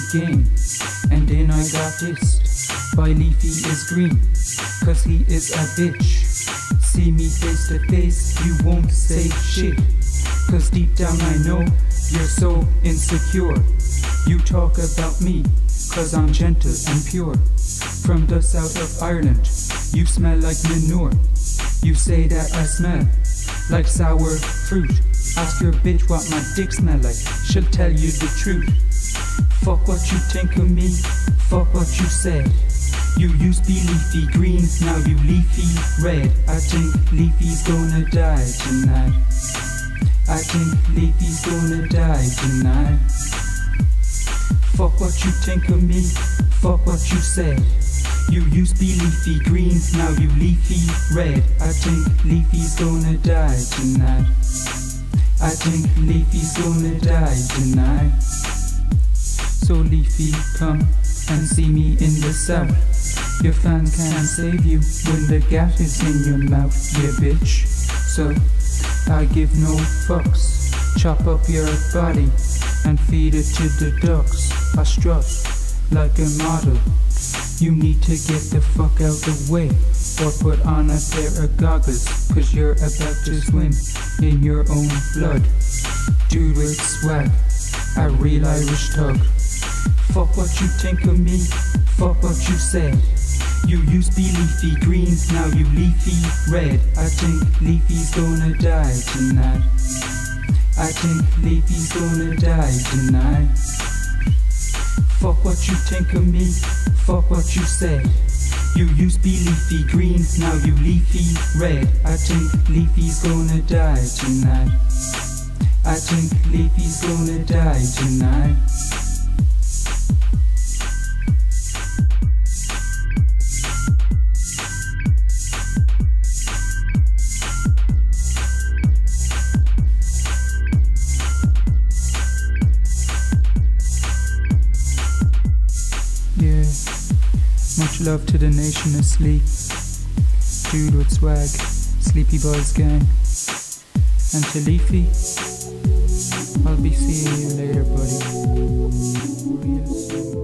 game. And then I got dissed by Leafy is green, cause he is a bitch. See me face to face, you won't say shit, cause deep down I know you're so insecure. You talk about me, cause I'm gentle and pure. From the south of Ireland, you smell like manure. You say that I smell like sour fruit. Ask your bitch what my dick smell like, she'll tell you the truth. Fuck what you think of me, fuck what you said. You used to be leafy green, now you leafy red. I think Leafy's gonna die tonight. I think Leafy's gonna die tonight. Fuck what you think of me, fuck what you said. You used to be leafy green, now you leafy red. I think Leafy's gonna die tonight. I think Leafy's gonna die tonight. So Leafy, come and see me in the south. Your fans can't save you when the gas is in your mouth, yeah bitch. So I give no fucks. Chop up your body and feed it to the ducks. I strut like a model. You need to get the fuck out the way, or put on a pair of goggles, cause you're about to swim in your own blood. Dude with swag, a real Irish thug. Fuck what you think of me, fuck what you said. You used to be leafy green, now you leafy red. I think Leafy's gonna die tonight. I think Leafy's gonna die tonight. Fuck what you think of me, fuck what you said. You used to be leafy green, now you leafy red. I think Leafy's gonna die tonight. I think Leafy's gonna die tonight. Yeah, much love to the nation asleep. Dude with swag, Sleepy Boys gang. And to Leafy, I'll be seeing you later, buddy. Real soon.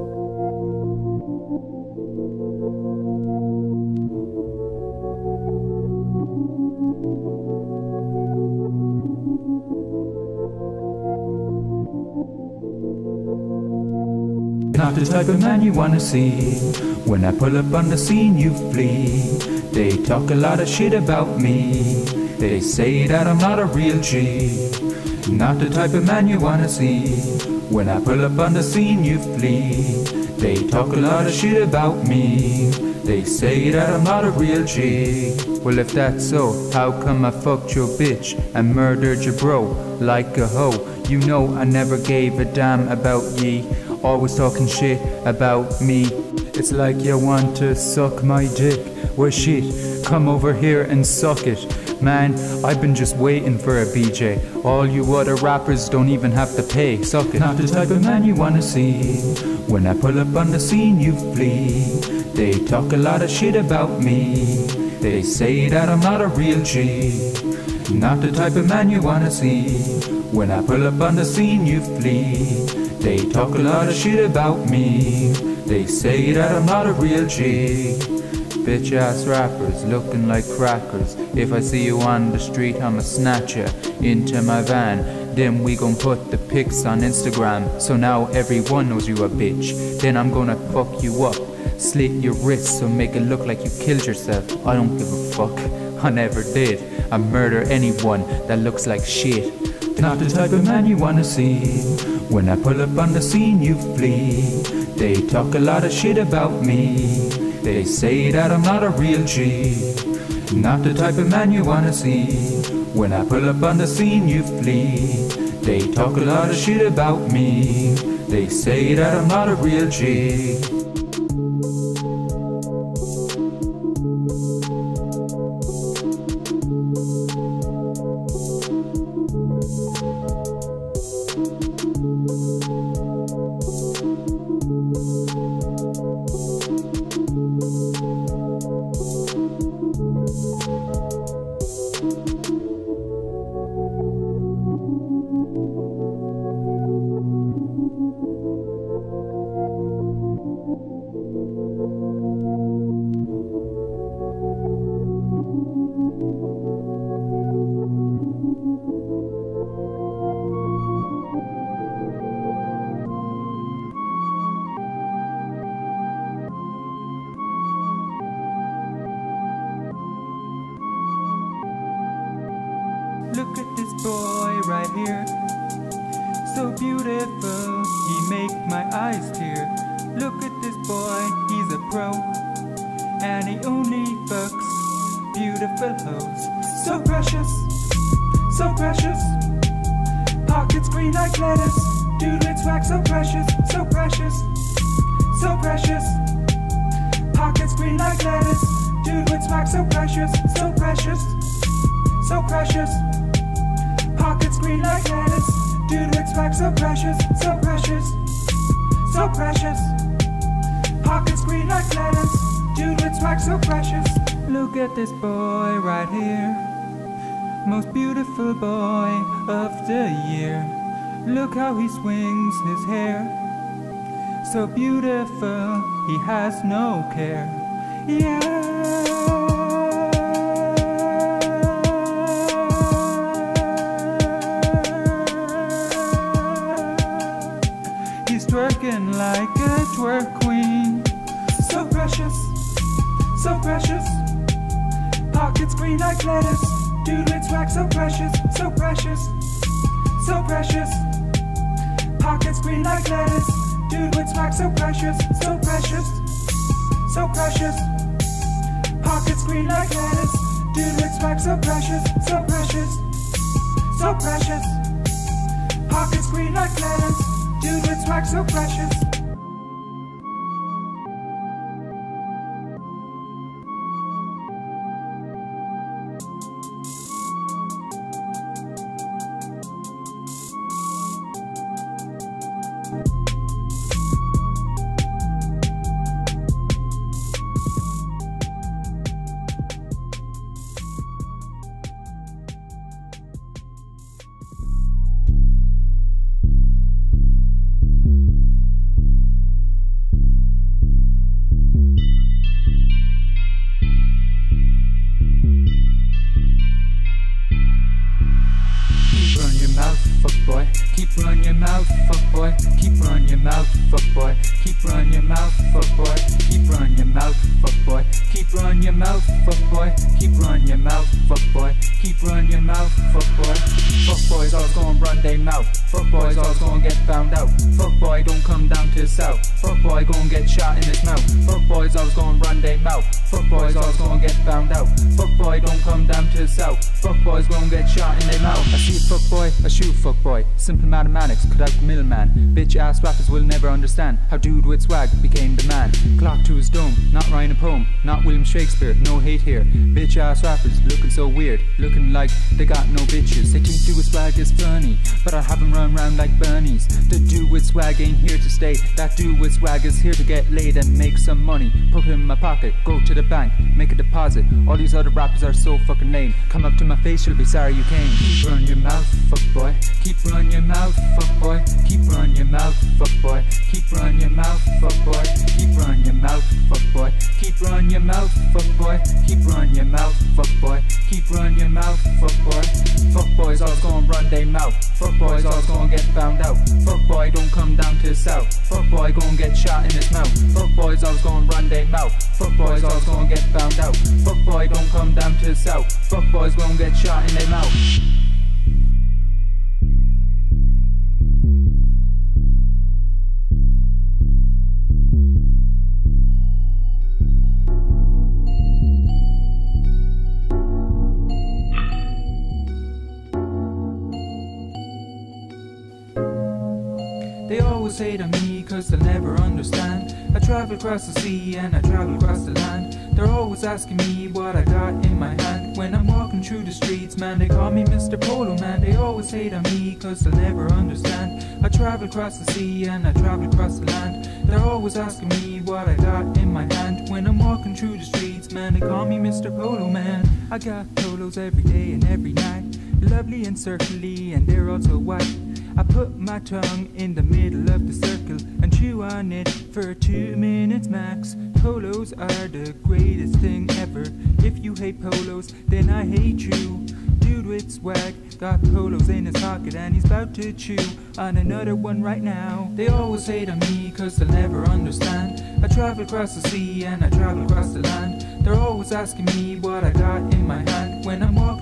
Not the type of man you wanna see. When I pull up on the scene you flee. They talk a lot of shit about me. They say that I'm not a real G. Not the type of man you wanna see. When I pull up on the scene you flee. They talk a lot of shit about me. They say that I'm not a real G. Well, if that's so, how come I fucked your bitch and murdered your bro like a hoe? You know I never gave a damn about ye. Always talking shit about me. It's like you want to suck my dick. Well shit, come over here and suck it. Man, I've been just waiting for a BJ. All you other rappers don't even have to pay. Suck it. Not the type of man you wanna see. When I pull up on the scene you flee. They talk a lot of shit about me. They say that I'm not a real G. Not the type of man you wanna see. When I pull up on the scene you flee. They talk a lot of shit about me. They say that I'm not a real G. Bitch ass rappers looking like crackers. If I see you on the street I'ma snatch ya into my van. Then we gon' put the pics on Instagram, so now everyone knows you a bitch. Then I'm gonna fuck you up, slit your wrists so make it look like you killed yourself. I don't give a fuck, I never did. I murder anyone that looks like shit. Not the type of man you wanna see. When I pull up on the scene you flee. They talk a lot of shit about me. They say that I'm not a real G. Not the type of man you wanna see. When I pull up on the scene you flee. They talk a lot of shit about me. They say that I'm not a real G. right here. So beautiful, he make my eyes tear. Look at this boy, he's a pro, and he only fucks beautiful hoes. So precious, so precious. Pockets green like lettuce. Dude with swag, so precious, so precious, so precious. Pockets green like lettuce. Dude with swag, so precious, so precious, so precious. Pockets green like lettuce. Dude with swag, so precious, so precious, so precious. Pockets green like lettuce. Dude with swag, so precious. Look at this boy right here, most beautiful boy of the year. Look how he swings his hair, so beautiful, he has no care. Yeah. He's twerking like a twerk queen. So precious, so precious. Pockets green like lettuce. Dude with swag, so precious, so precious, so precious. Pockets green like lettuce. Dude with swag, so precious, so precious, so precious. Pockets green like lettuce. Dude with swag, so precious, so precious, so precious. Pockets green like lettuce. Dude with swag, so precious. Fuckboy, keep running your mouth, fuckboy. Keep running your mouth, fuckboy. Keep running your mouth, fuckboy. Keep running your mouth, fuckboy. Keep running your mouth, fuckboy. Keep running your mouth, fuckboy. Keep running your mouth, fuckboy. Fuckboys always gonna run their mouth. Fuckboys always gonna get found out. Fuckboy don't come down to the south. Fuckboy gonna get shot in his mouth. Fuckboys always gonna run their mouth. Fuckboys always gonna get found out. Fuckboy don't come down to the south. Fuckboys gonna get shot in their mouth. I see a fuckboy, I shoot fuckboy. Simple mathematics, cut out the middleman. Bitch ass rappers will never understand how dude with swag became the man. Clock to his dome, not writing a poem, not William Shakespeare, no hate here. Bitch ass rappers looking so weird, looking like they got no bitches. They think dude with swag is funny, but I have them run round like bunnies. The dude with swag ain't here to stay. That dude with swag is here to get laid and make some money. Put it in my pocket, go to the bank, make a deposit. All these other rappers are so fucking lame. Come up to my face, you'll be sorry you came. Keep running your mouth, fuckboy. Keep running your mouth, fuckboy. Keep running your mouth, fuckboy. Keep running your mouth, fuckboy. Keep running your mouth, fuckboy. Keep running your mouth, fuckboy. Keep running your mouth, fuckboy. Keep running your mouth, fuckboy. Fuckboys always gonna run their mouth. Fuckboys always gonna get found out. Fuckboy don't come down to the south. Fuckboy gonna get shot in his mouth. Fuckboys always gonna run their mouth. Fuckboys always gonna get found out. Fuckboy don't come down to the south. Fuckboys gonna get shot in their mouth. They always hate on me cause they'll never understand. I travel across the sea and I travel across the land. They're always asking me what I got in my hand. When I'm walking through the streets, man, they call me Mr. Polo Man. They always hate on me cause they'll never understand. I travel across the sea and I travel across the land. They're always asking me what I got in my hand. When I'm walking through the streets, man, they call me Mr. Polo Man. I got polos every day and every night, lovely and circly, and they're also white. I put my tongue in the middle of the circle and chew on it for 2 minutes max. Polos are the greatest thing ever. If you hate polos, then I hate you. Dude with swag got polos in his pocket and he's about to chew on another one right now. They always hate on me cause they'll never understand. I travel across the sea and I travel across the land. They're always asking me what I got in my hand. When I'm walking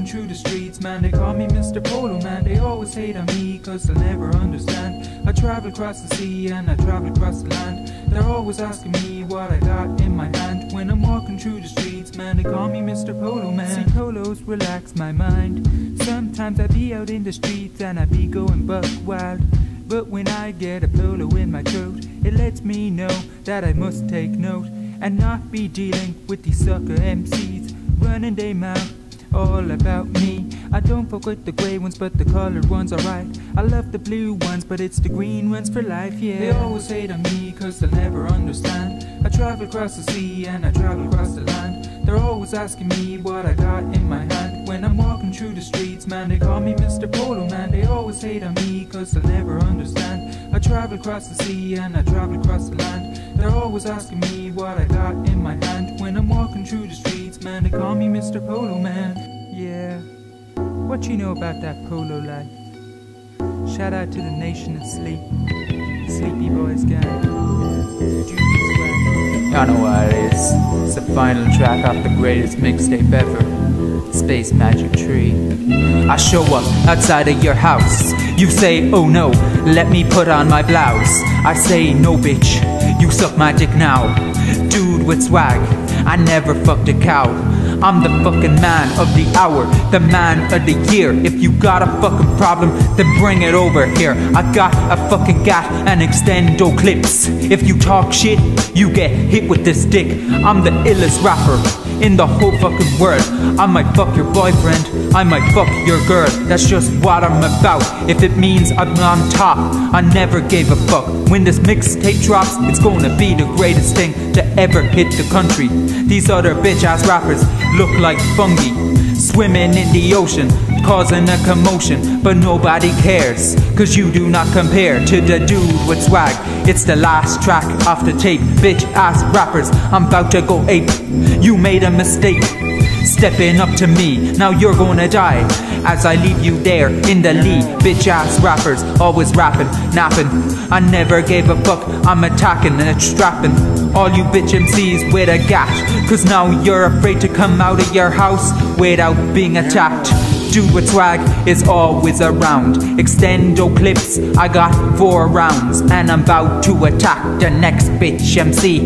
through the streets, man, they call me Mr. Polo Man. They always hate on me, cause they'll never understand. I travel across the sea and I travel across the land. They're always asking me what I got in my hand. When I'm walking through the streets, man, they call me Mr. Polo Man. See, polos relax my mind. Sometimes I be out in the streets and I be going buck wild. But when I get a polo in my throat, it lets me know that I must take note and not be dealing with these sucker MCs running their mouth all about me. I don't fuck with the grey ones, but the coloured ones alright. I love the blue ones, but it's the green ones for life, yeah. They always hate on me, cause they'll never understand. I travel across the sea and I travel across the land. They're always asking me what I got in my hand. When I'm walking through the streets, man, they call me Mr. Polo Man. They always hate on me, cause they'll never understand. I travel across the sea and I travel across the land. They're always asking me what I got in my hand. When I'm walking through the streets, man, they call me Mr. Polo Man. Yeah, what you know about that polo life? Shout out to the nation of sleep, Sleepy Boys gang. Y'all know what it is. It's the final track off the greatest mixtape ever, Space Magic Tree. I show up outside of your house. You say, oh no, let me put on my blouse. I say, no bitch, you suck my dick now. Dude with swag, I never fucked a cow. I'm the fucking man of the hour, the man of the year. If you got a fucking problem, then bring it over here. I got a fucking gat and extendo clips. If you talk shit, you get hit with this dick. I'm the illest rapper in the whole fucking world. I might fuck your boyfriend, I might fuck your girl. That's just what I'm about. If it means I'm on top, I never gave a fuck. When this mixtape drops, it's gonna be the greatest thing to ever hit the country. These other bitch ass rappers look like fungi, swimming in the ocean, causing a commotion. But nobody cares, cause you do not compare to the dude with swag. It's the last track off the tape. Bitch ass rappers, I'm about to go ape. You made a mistake stepping up to me, now you're gonna die as I leave you there in the lead. Bitch ass rappers, always rapping, napping. I never gave a fuck, I'm attacking and strapping all you bitch MCs with a gash. Cause now you're afraid to come out of your house without being attacked. Dude with swag is always around. Extendo clips, I got 4 rounds, and I'm about to attack the next bitch MC.